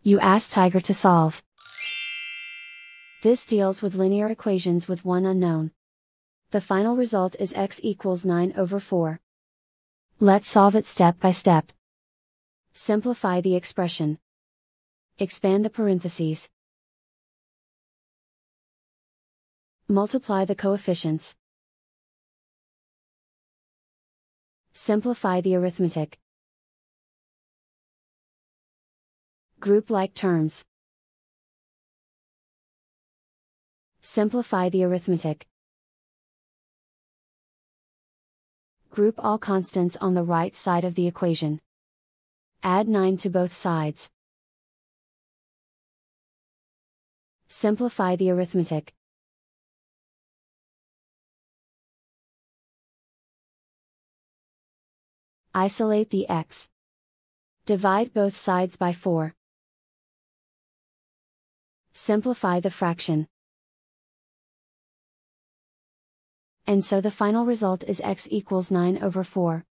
You ask Tiger to solve. This deals with linear equations with one unknown. The final result is x equals 9/4. Let's solve it step by step. Simplify the expression. Expand the parentheses. Multiply the coefficients. Simplify the arithmetic. Group like terms. Simplify the arithmetic. Group all constants on the right side of the equation. Add 9 to both sides. Simplify the arithmetic. Isolate the x. Divide both sides by 4. Simplify the fraction. And so the final result is x equals 9/4.